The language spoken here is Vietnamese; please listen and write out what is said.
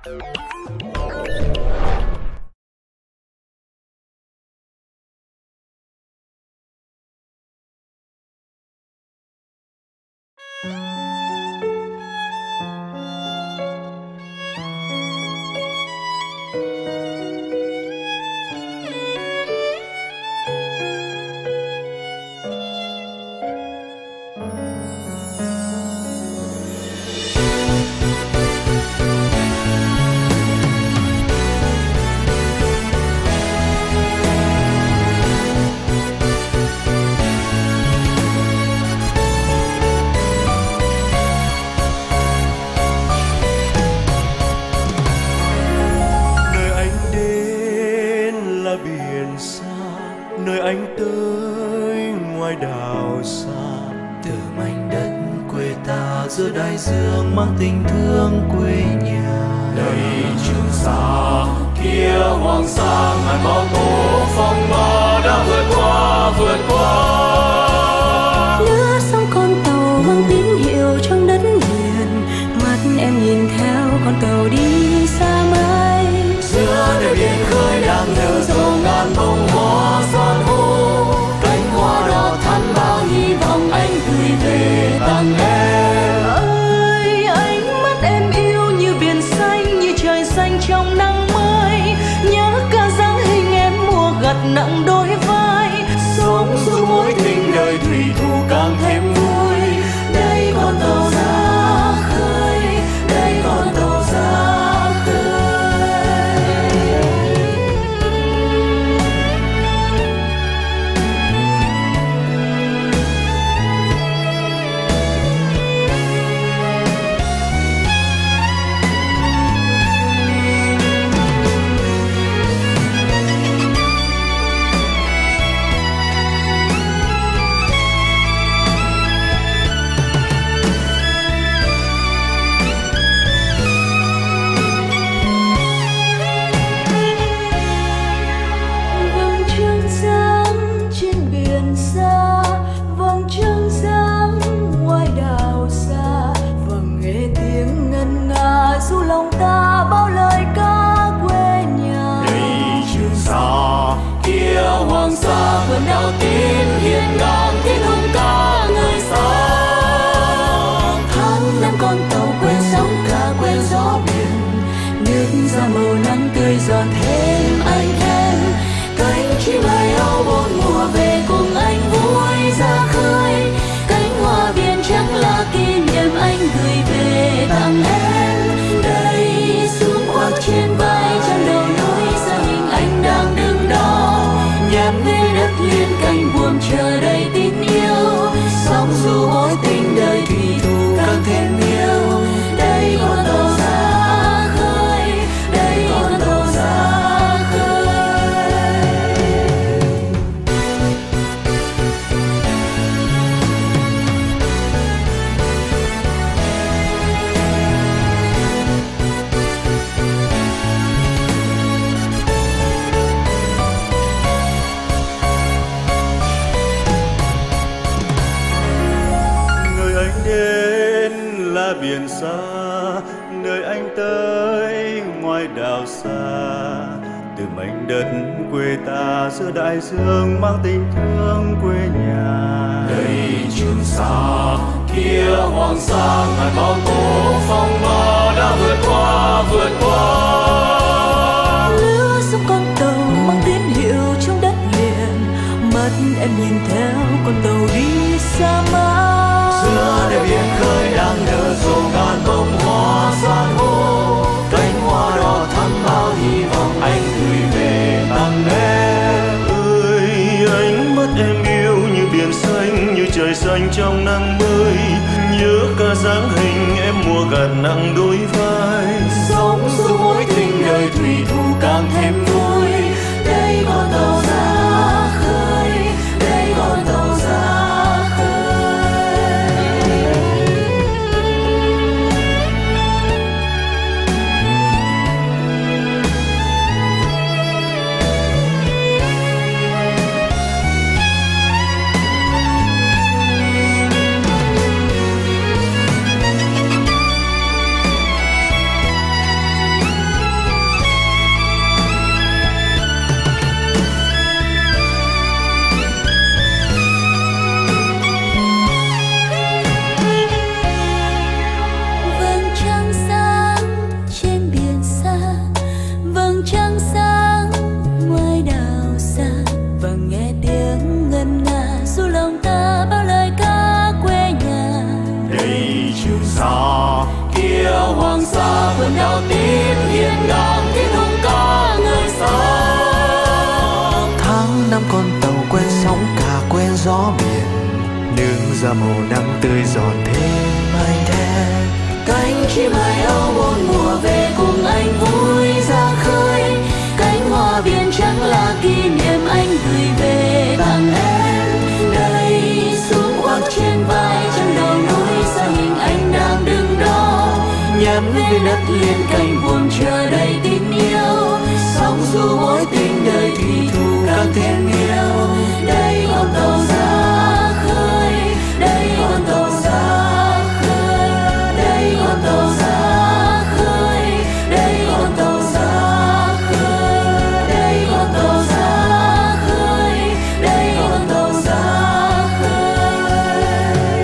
nơi anh tới ngoài đảo xa. Từ mảnh đất quê ta giữa đại dương mang tình thương quê nhà. Đây Trường Sa kia Hoàng Sa, ngàn bão tố phong ba đã vượt qua lướt sóng con tàu mang tín hiệu trong đất liền. Mắt em nhìn theo con tàu đi xa mãi. Giữa đời biển khơi đang nở rộ ngàn bông hoa san hô. Cánh hoa đỏ thắm bao hy vọng anh gửi về tặng em. Ơi ánh mắt em yêu như biển xanh, như trời xanh trong nắng mới. Nhớ cả dáng hình em mua gặt nặng đôi vai. Sống giữa mối tình đời thủy thủ càng thêm vui. Đây con tàu ra khơi, đây con tàu ra khơi. Vườn đào tím hiên ngang tiếng hùng ca người sáng. Tháng năm con tàu quên sóng cả quên gió biển. Nước ra màu nắng tươi giòn thêm anh em. Cánh chim bay áo bốn mùa về cùng anh vui ra khơi. Cánh hoa biển trắng là kỷ niệm anh gửi về tặng em. Đây xuống khoác trên vai chân đầu núi ra hình anh đang đứng đó. Nhắm về đất liền cánh buồm chờ đầy tin yêu. Sóng dù mối tình đời thủy thủ càng thêm yêu. Đây con tàu ra khơi, đây con tàu ra khơi. Đến là biển xa, nơi anh tới ngoài đảo xa. Từ mảnh đất quê ta giữa đại dương mang tình thương quê nhà. Đây Trường Sa kia Hoàng Sa, ngàn bão tố phong ba đã vượt qua lướt sóng con tàu mang tín hiệu trong đất liền. Mắt em nhìn theo con tàu đi xa mãi. Giữa đời biển khơi đang nở rộ ngàn bông hoa san hô. Cánh hoa đỏ thắm bao hy vọng anh gửi về tặng em. Ơi ánh mắt em yêu như biển xanh, như trời xanh trong nắng mới. Nhớ cả dáng hình em mua gặt nặng đôi vai. Sống giữa mối tình đời thủy thủ càng thêm vui. Đây con tàu ra khơi, đây con tàu ra xây Trường Sa. Kia Hoàng Sa vườn đào tím hiên ngang tiếng thùng ca người xa. Tháng năm con tàu quen sóng cả quen gió biển, nương ra màu nắng tươi giòn thêm anh thẹn. Cánh chim hải âu bốn mùa về cùng anh vui ra khơi. Cánh hoa biển trắng là kỷ niệm anh gửi về tặng em. Đây xuống khoác trên vai chân đầu núi xa hình anh đang đứng đó, nhắn với đất liên canh buồn chờ đầy tình yêu. Sóng dù mối tình đời thủy thủ càng thêm yêu. Đây con tàu ra khơi, đây con tàu ra khơi, đây con tàu ra khơi, đây con tàu ra khơi, đây con tàu ra khơi, đây con tàu ra khơi.